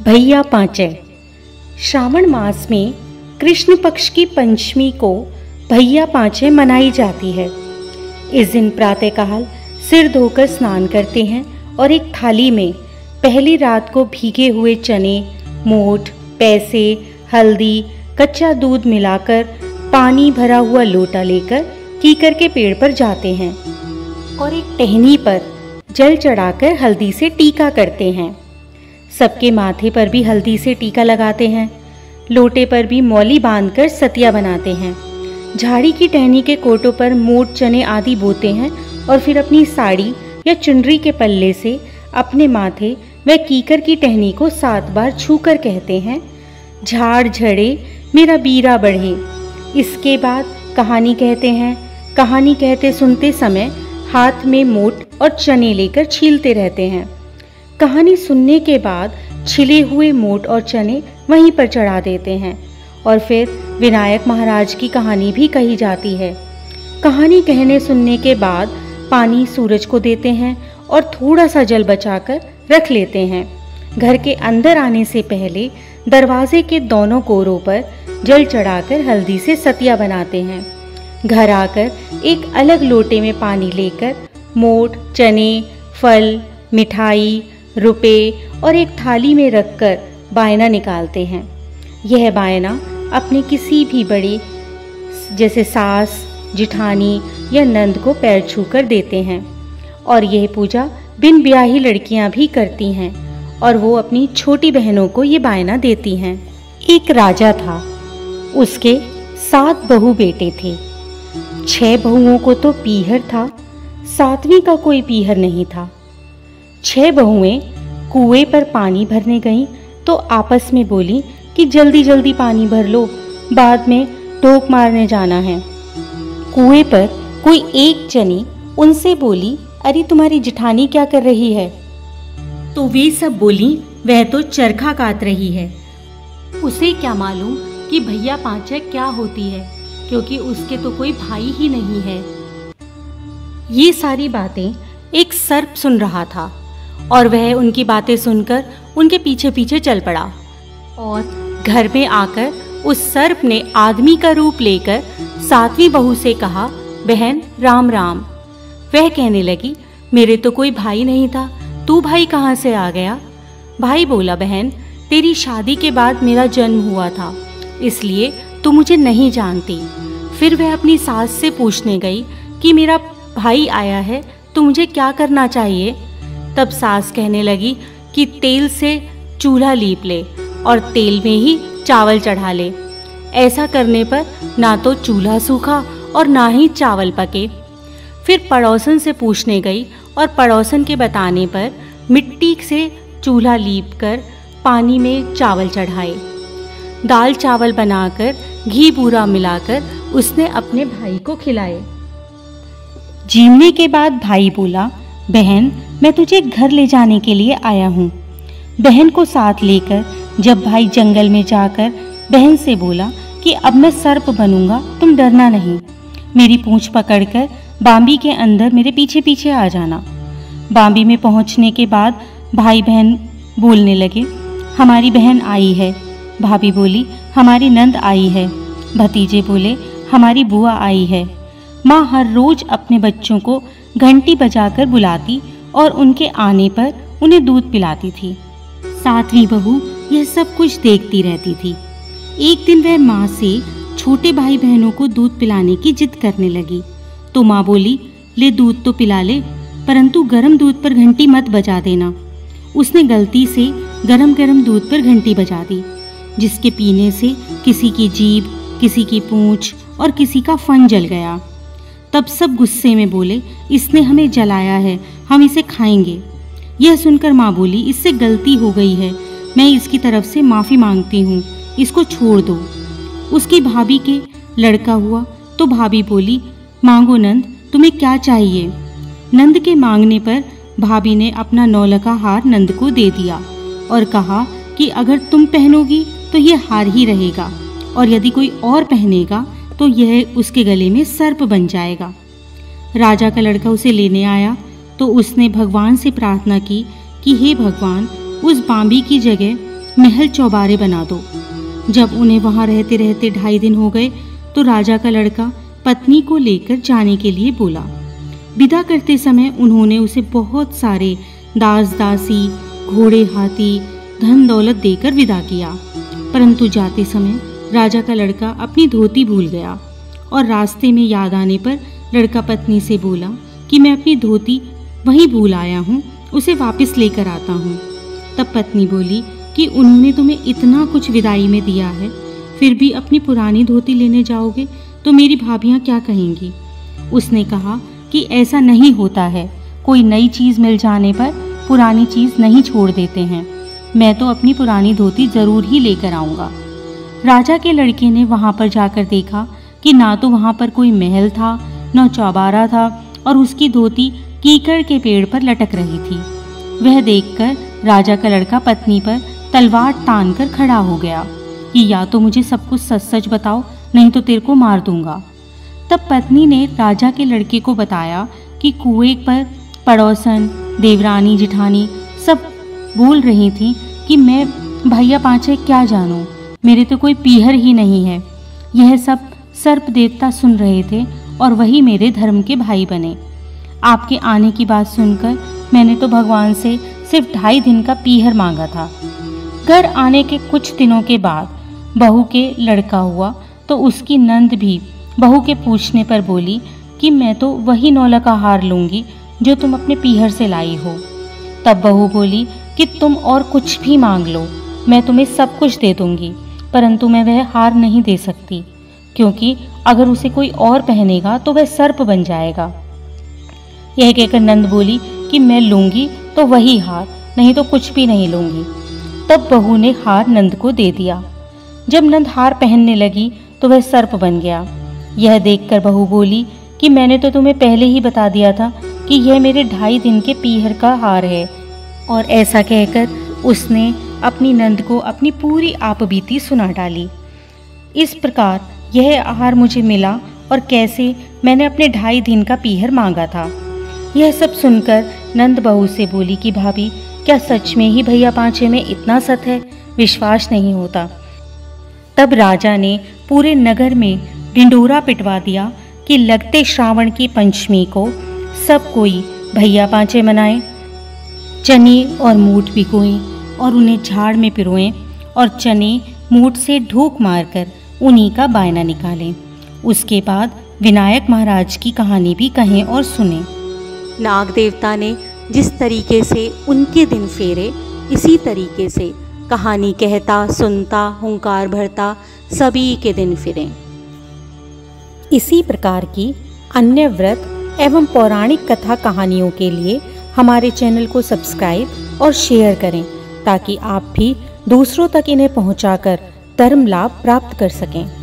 भैया पांचय। श्रावण मास में कृष्ण पक्ष की पंचमी को भैया पांचय मनाई जाती है। इस दिन प्रातःकाल सिर धोकर स्नान करते हैं और एक थाली में पहली रात को भीगे हुए चने, मोठ, पैसे, हल्दी, कच्चा दूध मिलाकर पानी भरा हुआ लोटा लेकर कीकर के पेड़ पर जाते हैं और एक टहनी पर जल चढ़ाकर हल्दी से टीका करते हैं। सबके माथे पर भी हल्दी से टीका लगाते हैं। लोटे पर भी मौली बांधकर सतिया बनाते हैं। झाड़ी की टहनी के कोटों पर मोट, चने आदि बोते हैं और फिर अपनी साड़ी या चुनरी के पल्ले से अपने माथे व कीकर की टहनी को 7 बार छूकर कहते हैं, झाड़ झड़े मेरा बीरा बढ़े। इसके बाद कहानी कहते हैं। कहानी कहते सुनते समय हाथ में मोट और चने लेकर छीलते रहते हैं। कहानी सुनने के बाद छिले हुए मोट और चने वहीं पर चढ़ा देते हैं और फिर विनायक महाराज की कहानी भी कही जाती है। कहानी कहने सुनने के बाद पानी सूरज को देते हैं और थोड़ा सा जल बचाकर रख लेते हैं। घर के अंदर आने से पहले दरवाजे के दोनों कोरों पर जल चढ़ाकर हल्दी से सतिया बनाते हैं। घर आकर एक अलग लोटे में पानी लेकर मोट, चने, फल, मिठाई, रुपए और एक थाली में रखकर बायना निकालते हैं। यह बायना अपने किसी भी बड़े जैसे सास, जिठानी या नंद को पैर छूकर देते हैं और यह पूजा बिन ब्याही लड़कियां भी करती हैं और वो अपनी छोटी बहनों को ये बायना देती हैं। एक राजा था, उसके 7 बहू बेटे थे। 6 बहुओं को तो पीहर था, 7वीं का कोई पीहर नहीं था। 6 बहुएं कुएं पर पानी भरने गईं तो आपस में बोली कि जल्दी जल्दी पानी भर लो, बाद में टोक मारने जाना है। कुएं पर कोई एक चनी उनसे बोली, अरे तुम्हारी जिठानी क्या कर रही है? तो वे सब बोली, वह तो चरखा काट रही है। उसे क्या मालूम कि भैया पांचय क्या होती है, क्योंकि उसके तो कोई भाई ही नहीं है। ये सारी बातें एक सर्प सुन रहा था और वह उनकी बातें सुनकर उनके पीछे पीछे चल पड़ा और घर में आकर उस सर्प ने आदमी का रूप लेकर 7वीं बहू से कहा, बहन राम राम। वह कहने लगी, मेरे तो कोई भाई नहीं था, तू भाई कहाँ से आ गया? भाई बोला, बहन तेरी शादी के बाद मेरा जन्म हुआ था, इसलिए तू मुझे नहीं जानती। फिर वह अपनी सास से पूछने गई कि मेरा भाई आया है तो मुझे क्या करना चाहिए? तब सास कहने लगी कि तेल से चूल्हा लीप ले और तेल में ही चावल चढ़ा ले। ऐसा करने पर ना तो चूल्हा सूखा और ना ही चावल पके। फिर पड़ोसन से पूछने गई और पड़ोसन के बताने पर मिट्टी से चूल्हा लीप कर पानी में चावल चढ़ाए। दाल चावल बनाकर घी बूरा मिलाकर उसने अपने भाई को खिलाए। जीवने के बाद भाई बोला, बहन मैं तुझे घर ले जाने के लिए आया हूँ। बहन को साथ लेकर जब भाई जंगल में जाकर बहन से बोला कि अब मैं सर्प बनूंगा, तुम डरना नहीं, मेरी पूंछ पकड़कर बांबी के अंदर मेरे पीछे पीछे आ जाना। बांबी में पहुँचने के बाद भाई बहन बोलने लगे, हमारी बहन आई है। भाभी बोली, हमारी नंद आई है। भतीजे बोले, हमारी बुआ आई है। माँ हर रोज अपने बच्चों को घंटी बजाकर बुलाती और उनके आने पर उन्हें दूध पिलाती थी। 7वीं बहू यह सब कुछ देखती रहती थी। एक दिन वह माँ से छोटे भाई बहनों को दूध पिलाने की जिद करने लगी तो माँ बोली, ले दूध तो पिला ले, परंतु गर्म दूध पर घंटी मत बजा देना। उसने गलती से गरम गरम दूध पर घंटी बजा दी, जिसके पीने से किसी की जीभ, किसी की पूंछ और किसी का फन जल गया। तब सब गुस्से में बोले, इसने हमें जलाया है, हम इसे खाएंगे। यह सुनकर माँ बोली, इससे गलती हो गई है, मैं इसकी तरफ से माफ़ी मांगती हूँ, इसको छोड़ दो। उसकी भाभी के लड़का हुआ तो भाभी बोली, मांगो नंद, तुम्हें क्या चाहिए? नंद के मांगने पर भाभी ने अपना 9 लखा हार नंद को दे दिया और कहा कि अगर तुम पहनोगी तो यह हार ही रहेगा और यदि कोई और पहनेगा तो यह उसके गले में सर्प बन जाएगा। राजा का लड़का उसे लेने आया तो उसने भगवान से प्रार्थना की कि हे भगवान, उस बांबी की जगह महल चौबारे बना दो। जब उन्हें वहां रहते रहते 2.5 दिन हो गए तो राजा का लड़का पत्नी को लेकर जाने के लिए बोला। विदा करते समय उन्होंने उसे बहुत सारे दास दासी, घोड़े, हाथी, धन दौलत देकर विदा किया। परंतु जाते समय राजा का लड़का अपनी धोती भूल गया और रास्ते में याद आने पर लड़का पत्नी से बोला कि मैं अपनी धोती वहीं भूल आया हूँ, उसे वापस लेकर आता हूँ। तब पत्नी बोली कि उन्होंने तुम्हें इतना कुछ विदाई में दिया है, फिर भी अपनी पुरानी धोती लेने जाओगे तो मेरी भाभियाँ क्या कहेंगी। उसने कहा कि ऐसा नहीं होता है, कोई नई चीज़ मिल जाने पर पुरानी चीज़ नहीं छोड़ देते हैं। मैं तो अपनी पुरानी धोती ज़रूर ही लेकर आऊँगा। राजा के लड़के ने वहाँ पर जाकर देखा कि ना तो वहाँ पर कोई महल था, न चौबारा था, और उसकी धोती कीकड़ के पेड़ पर लटक रही थी। वह देखकर राजा का लड़का पत्नी पर तलवार तान कर खड़ा हो गया कि या तो मुझे सब कुछ सच सच बताओ, नहीं तो तेरे को मार दूंगा। तब पत्नी ने राजा के लड़के को बताया कि कुएं पर पड़ोसन, देवरानी, जिठानी सब बोल रही थी कि मैं भैया पांचे क्या जानूं, मेरे तो कोई पीहर ही नहीं है। यह सब सर्प देवता सुन रहे थे और वही मेरे धर्म के भाई बने। आपके आने की बात सुनकर मैंने तो भगवान से सिर्फ 2.5 दिन का पीहर मांगा था। घर आने के कुछ दिनों के बाद बहू के लड़का हुआ तो उसकी नंद भी बहू के पूछने पर बोली कि मैं तो वही नौला का हार लूंगी जो तुम अपने पीहर से लाई हो। तब बहू बोली कि तुम और कुछ भी मांग लो, मैं तुम्हें सब कुछ दे दूंगी, परंतु मैं वह हार नहीं दे सकती, क्योंकि अगर उसे कोई और पहनेगा तो वह सर्प बन जाएगा। यह कहकर नंद बोली कि मैं लूंगी तो वही हार, नहीं तो कुछ भी नहीं लूंगी। तब बहू ने हार नंद को दे दिया। जब नंद हार पहनने लगी तो वह सर्प बन गया। यह देखकर बहू बोली कि मैंने तो तुम्हें पहले ही बता दिया था कि यह मेरे 2.5 दिन के पीहर का हार है। और ऐसा कहकर उसने अपनी नंद को अपनी पूरी आपबीती सुना डाली। इस प्रकार यह हार मुझे मिला और कैसे मैंने अपने 2.5 दिन का पीहर मांगा था। यह सब सुनकर नंद बहू से बोली कि भाभी, क्या सच में ही भैया पांचे में इतना सत है, विश्वास नहीं होता। तब राजा ने पूरे नगर में ढिंढोरा पिटवा दिया कि लगते श्रावण की पंचमी को सब कोई भैया पांचे मनाए, चने और मूठ भिगोएं और उन्हें झाड़ में पिरोएं और चने मूठ से ढूक मारकर उन्हीं का बायना निकालें। उसके बाद विनायक महाराज की कहानी भी कहें और सुनें। नाग देवता ने जिस तरीके से उनके दिन फेरे, इसी तरीके से कहानी कहता, सुनता, हुंकार भरता सभी के दिन फिरें। इसी प्रकार की अन्य व्रत एवं पौराणिक कथा कहानियों के लिए हमारे चैनल को सब्सक्राइब और शेयर करें, ताकि आप भी दूसरों तक इन्हें पहुंचाकर धर्म लाभ प्राप्त कर सकें।